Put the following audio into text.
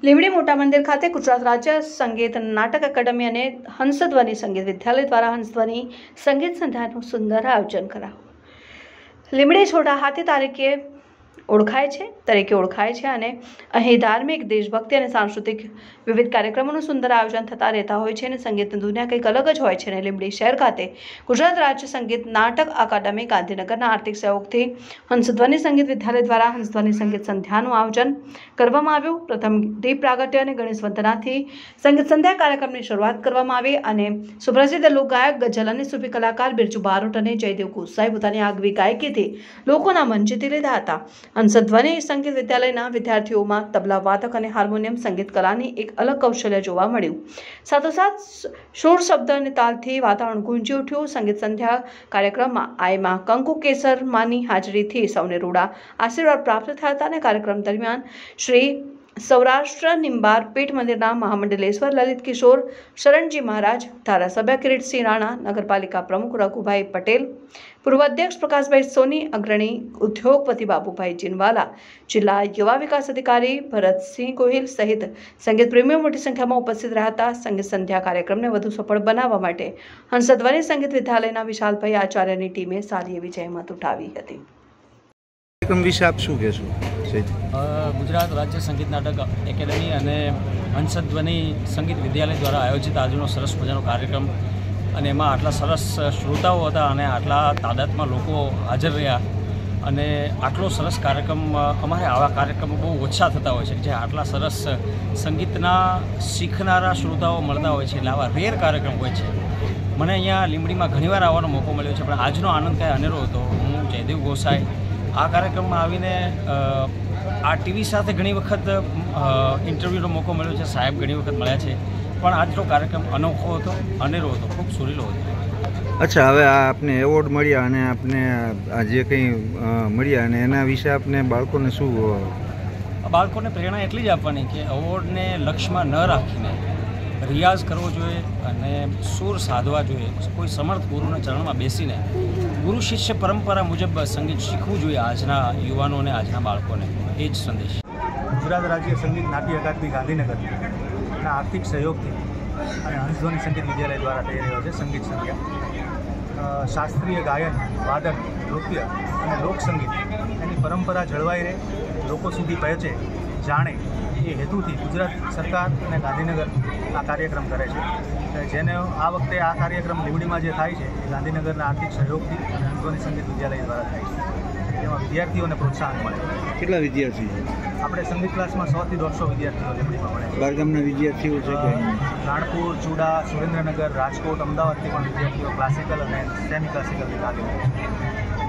લીંબડી મોટા મંદિર ખાતે ગુજરાત રાજ્ય સંગીત નાટક એકેડમી અને હંસધ્વનિ સંગીત વિદ્યાલય દ્વારા હંસધ્વનિ સંગીત સંધ્યાનું સુંદર આયોજન કરાયું। લીંબડી છોટા હાથી તરીકે ઓળખાય છે અને અહીં ધાર્મિક, દેશભક્તિ અને સાંસ્કૃતિક વિવિધ કાર્યક્રમોનું સુંદર આયોજન થતા રહેતા હોય છે અને સંગીતની દુનિયા કંઈક અલગ જ હોય છે। અને લીંબડી શહેર ખાતે ગુજરાત રાજ્ય સંગીત નાટક અકાદમી ગાંધીનગરના આર્થિક સહયોગથી હંસધ્વનિ સંગીત વિદ્યાલય દ્વારા હંસધ્વનિ સંગીત સંધ્યાનું આયોજન કરવામાં આવ્યું। પ્રથમ દીપ પ્રાગટ્ય અને ગણેશ વંદનાથી સંગીત સંધ્યા કાર્યક્રમની શરૂઆત કરવામાં આવી અને સુપ્રસિદ્ધ લોકગાયક, ગઝલ અને સૂફી કલાકાર બિરજુ બારોટ અને જયદેવ ગોસાઈ પોતાની આગવી ગાયકીથી લોકોના મન જીતી લીધા હતા। હંસધ્વનિ સંગીત વિદ્યાલયના વિદ્યાર્થીઓમાં તબલા વાદક અને હાર્મોનિયમ સંગીત કલાની એક અલગ કૌશલ્ય જોવા મળ્યું। સાથોસાથ શોર શબ્દ અને તાલથી વાતાવરણ ગુંજી ઉઠ્યું। સંગીત સંધ્યા કાર્યક્રમમાં આઈમાં કંકુ કેસર માની હાજરીથી સૌને રૂડા આશીર્વાદ પ્રાપ્ત થયા હતા અને કાર્યક્રમ દરમિયાન શ્રી સૌરાષ્ટ્ર નિંબાર પીઠ મંદિરના મહામંડલેશ્વર લલિત કિશોર શરણજી મહારાજ, ધારાસભ્ય કિરીટસિંહ રાણા, નગરપાલિકા પ્રમુખ રઘુભાઈ પટેલ, પૂર્વ અધ્યક્ષ પ્રકાશભાઈ સોની, અગ્રણી ઉદ્યોગપતિ બાબુભાઈ જીનવાલા, જિલ્લા યુવા વિકાસ અધિકારી ભરતસિંહ ગોહિલ સહિત સંગીત પ્રેમીઓ મોટી સંખ્યામાં ઉપસ્થિત રહ્યા હતા। સંગીત સંધ્યા કાર્યક્રમને વધુ સફળ બનાવવા માટે હંસધ્વનિ સંગીત વિદ્યાલયના વિશાલભાઈ આચાર્યની ટીમે સારી એવી જહેમત ઉઠાવી હતી। વિશે આપ શું કહેશો? ગુજરાત રાજ્ય સંગીત નાટક એકેડમી અને હંસધ્વનિ સંગીત વિદ્યાલય દ્વારા આયોજિત આજનો સરસ મજાનો કાર્યક્રમ અને એમાં આટલા સરસ શ્રોતાઓ હતા અને આટલા તાદાદમાં લોકો હાજર રહ્યા અને આટલો સરસ કાર્યક્રમ અમારે આવા કાર્યક્રમો બહુ ઓછા થતા હોય છે જે આટલા સરસ સંગીતના શીખનારા શ્રોતાઓ મળતા હોય છે એટલે આવા રેર કાર્યક્રમ હોય છે। મને અહીંયા લીંબડીમાં ઘણીવાર આવવાનો મોકો મળ્યો છે પણ આજનો આનંદ કાંઈ અનેરો હતો। હું જયદેવ ગોસાઈ આ કાર્યક્રમમાં આવીને આ ટીવી સાથે ઘણી વખત ઇન્ટરવ્યૂનો મોકો મળ્યો છે, સાહેબ ઘણી વખત મળ્યા છે પણ આજનો કાર્યક્રમ અનોખો હતો, અનેરો હતો, ખૂબ સુરીલો હતો। અચ્છા, હવે આ આપને એવોર્ડ મળ્યા અને આપને આ જે કંઈ મળ્યા અને એના વિશે આપને બાળકોને શું? બાળકોને પ્રેરણા એટલી જ આપવાની કે એવોર્ડને લક્ષ્યમાં ન રાખીને રિયાઝ કરવો જોઈએ અને સૂર સાધવા જોઈએ। કોઈ સમર્થ ગુરુના ચરણમાં બેસીને ગુરુ શિષ્ય પરંપરા મુજબ સંગીત શીખવું જોઈએ આજના યુવાનો અને આજના બાળકોને, એ જ સંદેશ। ગુજરાત રાજ્ય સંગીત નાટ્ય અકાદમી ગાંધીનગરના આર્થિક સહયોગથી અને હંસધ્વનિ સંગીત વિદ્યાલય દ્વારા થઈ રહ્યો છે સંગીત સંધ્યા। શાસ્ત્રીય ગાયન, વાદન, નૃત્ય અને લોકસંગીત એની પરંપરા જળવાઈ રહે, લોકો સુધી પહોંચે, જાણે એ હેતુથી ગુજરાત સરકાર અને ગાંધીનગર આ કાર્યક્રમ કરે છે। જેને આ વખતે આ કાર્યક્રમ લીંબડીમાં જે થાય છે એ ગાંધીનગરના આર્થિક સહયોગથી અને હંસધ્વનિ સંગીત વિદ્યાલય દ્વારા થાય છે। તેમાં વિદ્યાર્થીઓને પ્રોત્સાહન મળે। કેટલા વિદ્યાર્થીઓ? આપણે સંગીત ક્લાસમાં 100 થી 150 વિદ્યાર્થીઓ લીંબડીમાં મળે છે। બહારગામના વિદ્યાર્થીઓ છે કે? રાણપુર, ચુડા, સુરેન્દ્રનગર, રાજકોટ, અમદાવાદથી પણ વિદ્યાર્થીઓ ક્લાસિકલ અને સેમી ક્લાસિકલની ભાગ લે છે।